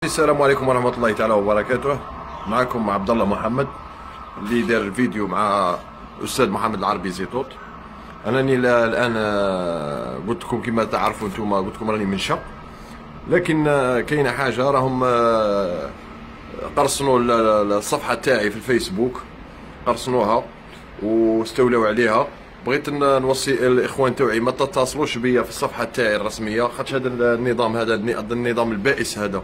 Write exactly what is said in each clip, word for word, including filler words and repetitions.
السلام عليكم ورحمة الله تعالى وبركاته. معكم عبد الله محمد اللي دار الفيديو مع الأستاذ محمد العربي زيتوط. أنني الآن قلت لكم كما تعرفوا أنتم، قلت لكم راني من شق، لكن كاينة حاجة راهم قرصنوا الصفحة تاعي في الفيسبوك، قرصنوها واستولوا عليها. بغيت نوصي الاخوان تاعي ما تتصلوش بيا في الصفحه تاعي الرسميه، خاطش هذا النظام هذا النظام البائس هذا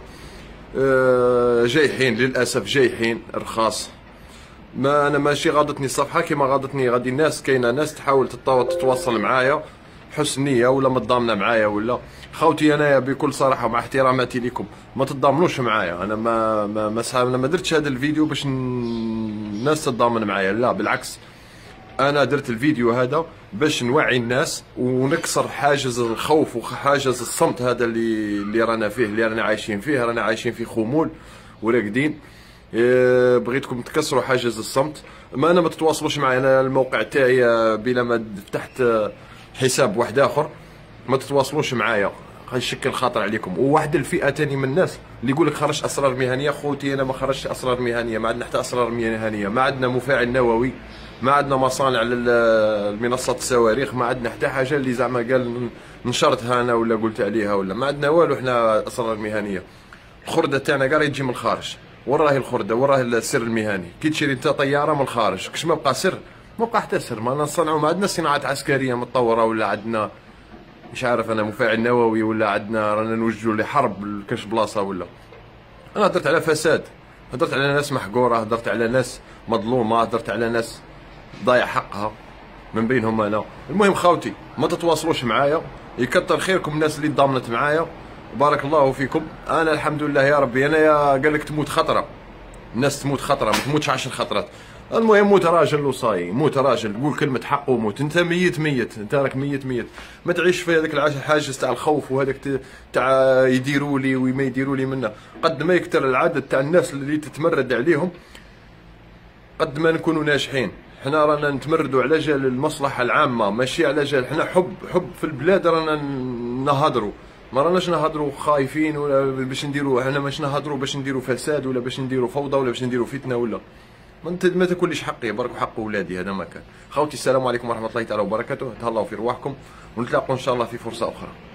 جايحين للاسف، جايحين رخاص. ما انا ماشي غاضتني الصفحه كيما غاضتني غادي الناس. كاينه ناس تحاول تتواصل معايا حسن نيه ولا متضامنه معايا ولا خوتي. انايا بكل صراحه مع احتراماتي لكم ما تتضامنوش معايا. انا ما ما ما, انا ما درتش هذا الفيديو باش الناس تتضامن معايا، لا بالعكس. انا درت الفيديو هذا باش نوعي الناس ونكسر حاجز الخوف وحاجز الصمت هذا اللي اللي رانا فيه، اللي رانا عايشين فيه. رانا عايشين في خمول وراقدين. إيه بغيتكم تكسروا حاجز الصمت. ما انا ما تتواصلوش معي. انا الموقع تاعي بلا ما فتحت حساب واحد اخر ما تتواصلوش معايا، غيشكل خاطر عليكم. وواحد الفئه ثاني من الناس اللي يقول لك خرج اسرار مهنيه. خوتي انا ما خرجتش اسرار مهنيه، ما عندنا حتى اسرار مهنيه، ما عندنا مفاعل نووي، ما عندنا مصانع على المنصات الصواريخ، ما عندنا حتى حاجه اللي زعما قال نشرتها انا ولا قلت عليها ولا ما عندنا والو. حنا اسرار مهنيه. الخرده تاعنا كاع تجي من الخارج. وين راهي الخرده؟ وين راهي السر المهني؟ كي تشري انت طياره من الخارج كش ما بقى سر؟ ما بقى حتى سر. ما نصنعوا، ما عندنا صناعات عسكريه متطوره ولا عندنا مش عارف انا مفاعل نووي ولا عندنا رانا نوجهوا لحرب لكاش بلاصه ولا. انا هدرت على فساد، هدرت على ناس محقوره، هدرت على ناس مظلومه، هدرت على ناس ضايع حقها من بينهم انا. المهم خاوتي ما تتواصلوش معايا، يكثر خيركم الناس اللي ضامنت معايا، بارك الله فيكم. انا الحمد لله يا ربي. انا يا قال لك تموت خطره، الناس تموت خطره، ما تموتش عشر خطرات. المهم موت راجل وصاي، موت راجل، قول كلمه حق وموت. انت ميت ميت، انت راك ميت ميت. ما تعيش في هذاك الحاجز تاع الخوف وهذاك تاع يديروا لي وما يديروا لي منه. قد ما يكثر العدد تاع الناس اللي تتمرد عليهم قد ما نكونوا ناجحين. حنا رانا نتمردوا على جال المصلحه العامه، ماشي على جال حنا حب حب في البلاد. رانا نهضروا، ما راناش نهضروا خايفين ولا باش نديروا. حنا ماش نهضروا باش نديروا فساد ولا باش نديروا فوضى ولا باش نديروا فتنه ولا ما ما تاكليش حقي، برك حق ولادي. هذا ما كان. خوتي السلام عليكم ورحمه الله تعالى وبركاته. تهلاو في رواحكم ونتلاقوا ان شاء الله في فرصه اخرى.